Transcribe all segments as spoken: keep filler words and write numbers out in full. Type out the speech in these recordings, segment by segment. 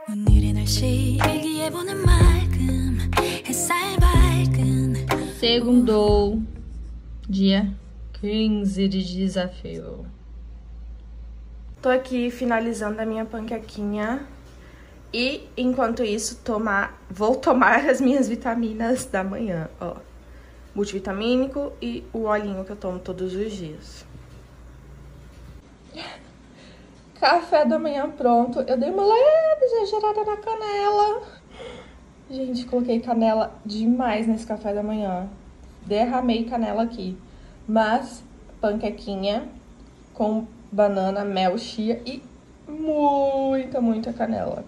Segundou, dia quinze de desafio. Tô aqui finalizando a minha panquequinha e, enquanto isso, tomar, vou tomar as minhas vitaminas da manhã, ó. Multivitamínico e o olhinho que eu tomo todos os dias. Café da manhã pronto. Eu dei uma leve exagerada na canela. Gente, coloquei canela demais nesse café da manhã. Derramei canela aqui. Mas, panquequinha com banana, mel, chia e muita, muita canela.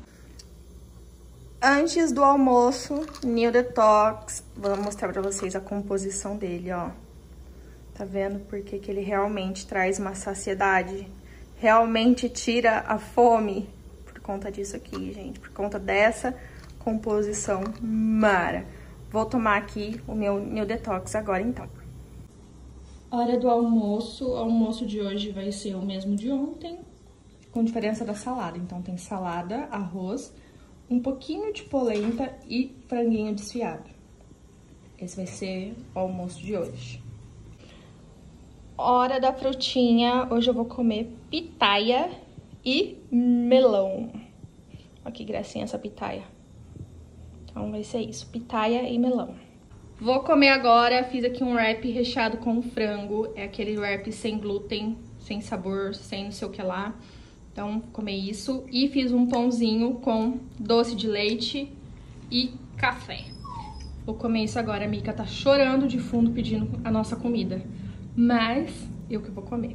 Antes do almoço, New Detox. Vou mostrar pra vocês a composição dele, ó. Tá vendo? Porque que ele realmente traz uma saciedade. Realmente tira a fome. Por conta disso aqui, gente. Por conta dessa composição mara. Vou tomar aqui o meu New Detox agora, então. Hora do almoço. O almoço de hoje vai ser o mesmo de ontem, com diferença da salada. Então, tem salada, arroz, um pouquinho de polenta e franguinho desfiado. Esse vai ser o almoço de hoje. Hora da frutinha. Hoje eu vou comer pitaia e melão. Olha que gracinha essa pitaia. Então, vai ser isso. Pitaia e melão. Vou comer agora, fiz aqui um wrap recheado com frango, é aquele wrap sem glúten, sem sabor, sem não sei o que lá. Então, vou comer isso. E fiz um pãozinho com doce de leite e café. Vou comer isso agora, a Mica tá chorando de fundo pedindo a nossa comida. Mas, eu que vou comer.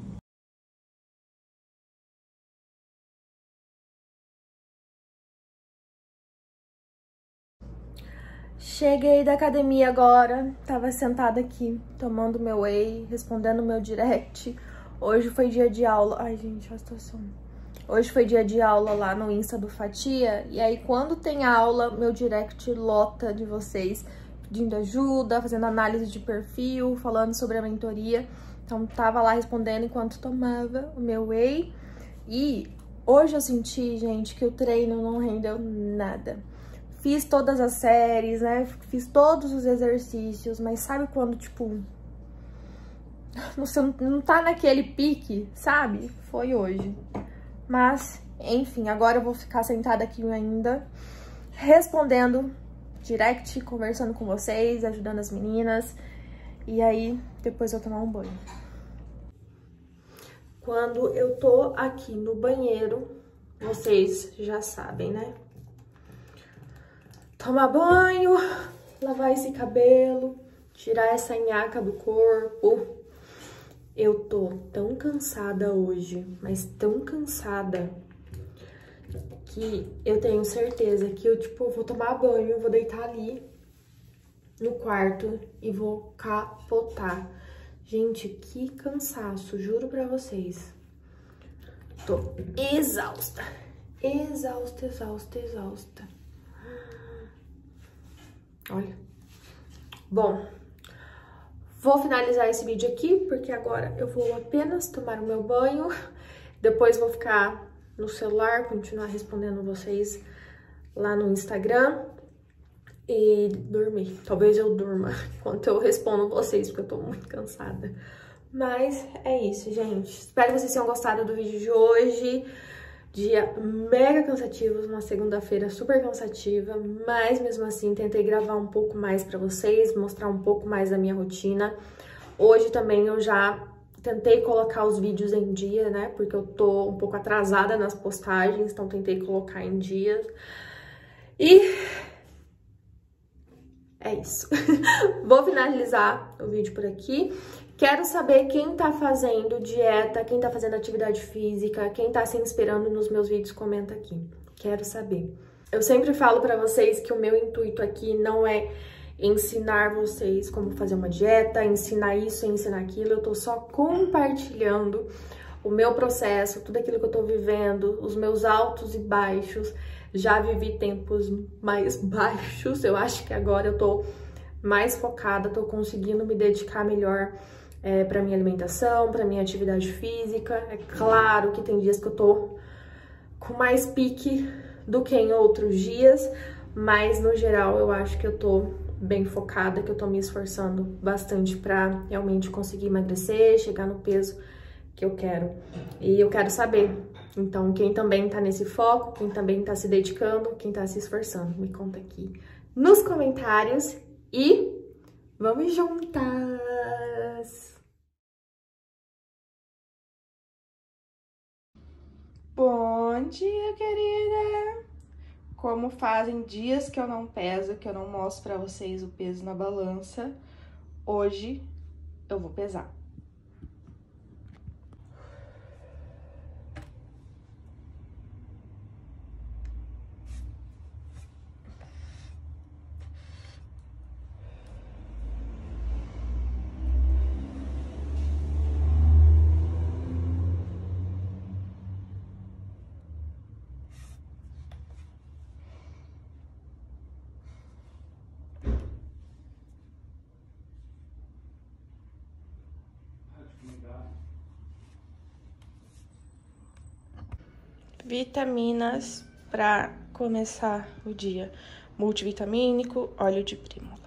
Cheguei da academia agora, tava sentada aqui, tomando meu whey, respondendo meu direct. Hoje foi dia de aula. Ai, gente, a situação. Hoje foi dia de aula lá no Insta do Fatia. E aí, quando tem aula, meu direct lota de vocês pedindo ajuda, fazendo análise de perfil, falando sobre a mentoria. Então, tava lá respondendo enquanto tomava o meu whey. E hoje eu senti, gente, que o treino não rendeu nada. Fiz todas as séries, né? Fiz todos os exercícios, mas sabe quando, tipo, você não tá naquele pique, sabe? Foi hoje. Mas, enfim, agora eu vou ficar sentada aqui ainda, respondendo direct, conversando com vocês, ajudando as meninas. E aí, depois eu tomar um banho. Quando eu tô aqui no banheiro, vocês já sabem, né? Tomar banho, lavar esse cabelo, tirar essa nhaca do corpo. Eu tô tão cansada hoje, mas tão cansada, que eu tenho certeza que eu, tipo, vou tomar banho, vou deitar ali no quarto e vou capotar. Gente, que cansaço, juro pra vocês. Tô exausta, exausta, exausta, exausta. Olha. Bom, vou finalizar esse vídeo aqui, porque agora eu vou apenas tomar o meu banho. Depois vou ficar no celular, continuar respondendo vocês lá no Instagram e dormir. Talvez eu durma enquanto eu respondo vocês, porque eu tô muito cansada. Mas é isso, gente. Espero que vocês tenham gostado do vídeo de hoje. Dia mega cansativo, uma segunda-feira super cansativa, mas mesmo assim tentei gravar um pouco mais pra vocês, mostrar um pouco mais da minha rotina. Hoje também eu já tentei colocar os vídeos em dia, né, porque eu tô um pouco atrasada nas postagens, então tentei colocar em dia. E é isso. Vou finalizar o vídeo por aqui. Quero saber quem tá fazendo dieta, quem tá fazendo atividade física, quem tá se inspirando nos meus vídeos, comenta aqui. Quero saber. Eu sempre falo pra vocês que o meu intuito aqui não é ensinar vocês como fazer uma dieta, ensinar isso, ensinar aquilo. Eu tô só compartilhando o meu processo, tudo aquilo que eu tô vivendo, os meus altos e baixos. Já vivi tempos mais baixos, eu acho que agora eu tô mais focada, tô conseguindo me dedicar melhor é, pra minha alimentação, pra minha atividade física. É claro que tem dias que eu tô com mais pique do que em outros dias, mas no geral eu acho que eu tô bem focada, que eu tô me esforçando bastante pra realmente conseguir emagrecer, chegar no peso que eu quero. E eu quero saber, então, quem também tá nesse foco, quem também tá se dedicando, quem tá se esforçando, me conta aqui nos comentários e vamos juntas! Bom dia, querida! Como fazem dias que eu não peso, que eu não mostro pra vocês o peso na balança, hoje eu vou pesar. Vitaminas para começar o dia. Multivitamínico, óleo de prímula.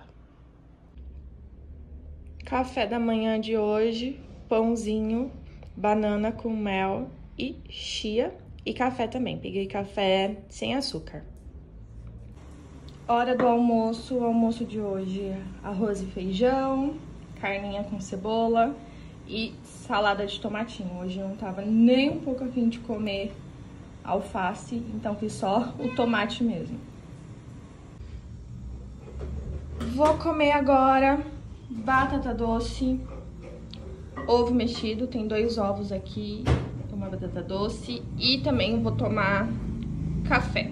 Café da manhã de hoje, pãozinho, banana com mel e chia. E café também, peguei café sem açúcar. Hora do almoço, o almoço de hoje, arroz e feijão, carninha com cebola e salada de tomatinho. Hoje eu não tava nem um pouco a fim de comer alface, então fiz só o tomate mesmo. Vou comer agora batata doce, ovo mexido, tem dois ovos aqui, uma batata doce e também vou tomar café.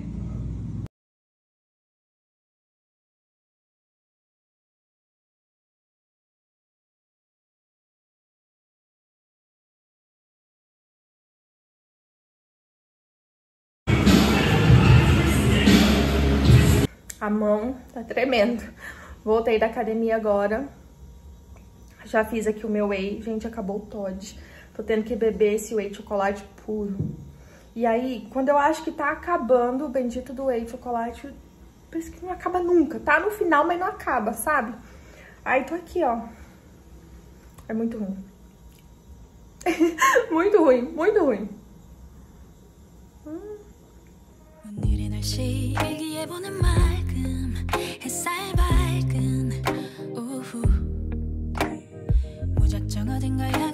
A mão tá tremendo. Voltei da academia agora. Já fiz aqui o meu whey. Gente, acabou o Toddy. Tô tendo que beber esse whey de chocolate puro. E aí, quando eu acho que tá acabando o bendito do whey de chocolate, parece que não acaba nunca. Tá no final, mas não acaba, sabe? Aí tô aqui, ó. É muito ruim. Muito ruim, muito ruim. Hum. 햇살 밝은 오후 무작정 어딘가에